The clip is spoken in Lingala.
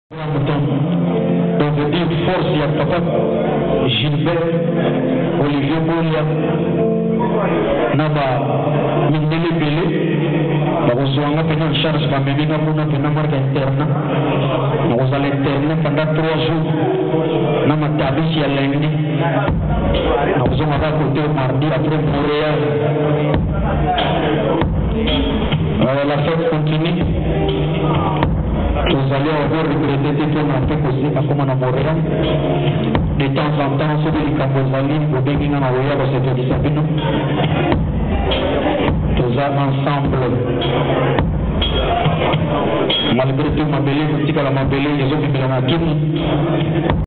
Donc je dis force, il y a papa Gilbert, Olivier Bolia, Naba Mindele Bele, Barosuanga Pena charge Bamena Muna Pena Marca Interna, nous allons interner pendant 3 jours, Nama Tabis ya lundi, nous allons avoir côté mardi après Montréal. La fête continue. Vous allez encore regretter que on a fait aussi comme on a Montréal. De temps en temps, ceux qui Cambozali, au début, on a envoyé à cette discipline. Tous ensemble. Malgré tout, ma belle, la ma belle, les autres, ils ont